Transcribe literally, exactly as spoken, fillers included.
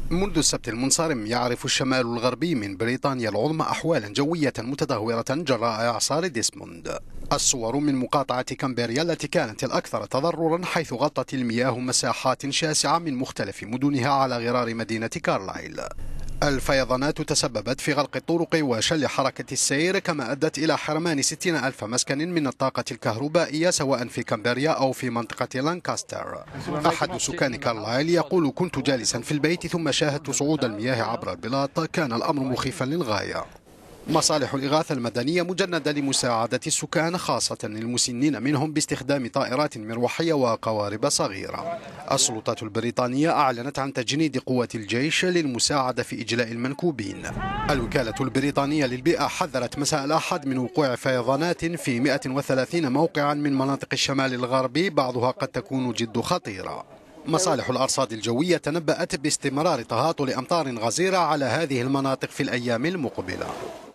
منذ السبت المنصرم يعرف الشمال الغربي من بريطانيا العظمى أحوالا جوية متدهورة جراء إعصار ديسموند. الصور من مقاطعة كامبريا التي كانت الأكثر تضررا، حيث غطت المياه مساحات شاسعة من مختلف مدنها على غرار مدينة كارلايل. الفيضانات تسببت في غلق الطرق وشل حركة السير، كما أدت إلى حرمان ستين ألف مسكن من الطاقة الكهربائية سواء في كامبريا أو في منطقة لانكاستر. أحد سكان كارلايل يقول: كنت جالسا في البيت ثم شاهدت صعود المياه عبر البلاط، كان الأمر مخيفا للغاية. مصالح الإغاثة المدنية مجندة لمساعدة السكان، خاصة المسنين منهم، باستخدام طائرات مروحية وقوارب صغيرة. السلطات البريطانية أعلنت عن تجنيد قوات الجيش للمساعدة في إجلاء المنكوبين. الوكالة البريطانية للبيئة حذرت مساء الأحد من وقوع فيضانات في مئة وثلاثين موقعا من مناطق الشمال الغربي، بعضها قد تكون جد خطيرة. مصالح الأرصاد الجوية تنبأت باستمرار تهاطل أمطار غزيرة على هذه المناطق في الأيام المقبلة.